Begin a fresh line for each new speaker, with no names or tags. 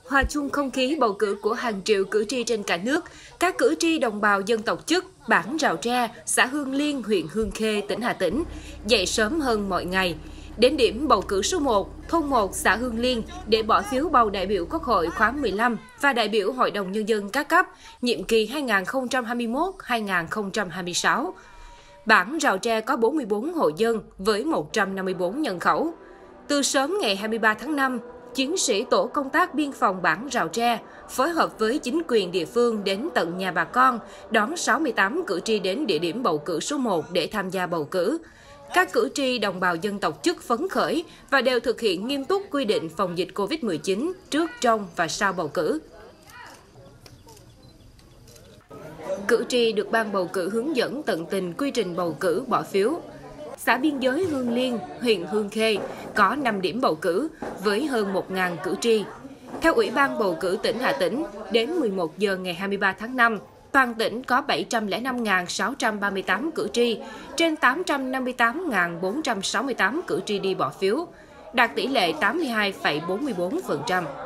Hòa chung không khí bầu cử của hàng triệu cử tri trên cả nước, các cử tri đồng bào dân tộc Chứt, bản Rào Tre, xã Hương Liên, huyện Hương Khê, tỉnh Hà Tĩnh, dậy sớm hơn mọi ngày. Đến điểm bầu cử số 1, thôn 1, xã Hương Liên để bỏ phiếu bầu đại biểu Quốc hội khóa 15 và đại biểu Hội đồng Nhân dân các cấp, nhiệm kỳ 2021-2026. Bản Rào Tre có 44 hộ dân với 154 nhân khẩu. Từ sớm ngày 23 tháng 5, chiến sĩ tổ công tác biên phòng bản Rào Tre phối hợp với chính quyền địa phương đến tận nhà bà con, đón 68 cử tri đến địa điểm bầu cử số 1 để tham gia bầu cử. Các cử tri đồng bào dân tộc Chứt phấn khởi và đều thực hiện nghiêm túc quy định phòng dịch Covid-19 trước, trong và sau bầu cử. Cử tri được ban bầu cử hướng dẫn tận tình quy trình bầu cử bỏ phiếu. Xã biên giới Hương Liên, huyện Hương Khê có 5 điểm bầu cử với hơn 1.000 cử tri. Theo Ủy ban bầu cử tỉnh Hà Tĩnh, đến 11 giờ ngày 23 tháng 5, toàn tỉnh có 705.638 cử tri, trên 858.468 cử tri đi bỏ phiếu, đạt tỷ lệ 82,44%.